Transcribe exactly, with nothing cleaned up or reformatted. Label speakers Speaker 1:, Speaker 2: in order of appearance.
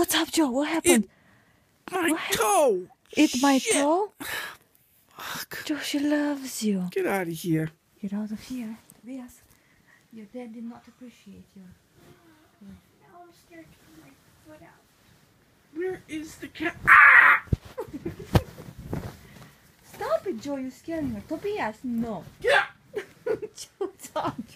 Speaker 1: What's up, Joe? What happened?
Speaker 2: It, my
Speaker 1: What happened?
Speaker 2: toe.
Speaker 1: It my
Speaker 2: Shit.
Speaker 1: toe?
Speaker 2: Fuck.
Speaker 1: Joe, she loves you.
Speaker 2: Get out of here.
Speaker 1: Get out of here. Yes. Your dad did not appreciate you.
Speaker 3: Now I'm scared to put my foot out.
Speaker 2: Where is the cat? Ah!
Speaker 1: Stop it, Joe. You're scaring her. Tobias, no.
Speaker 2: Get out!
Speaker 1: Joe, stop.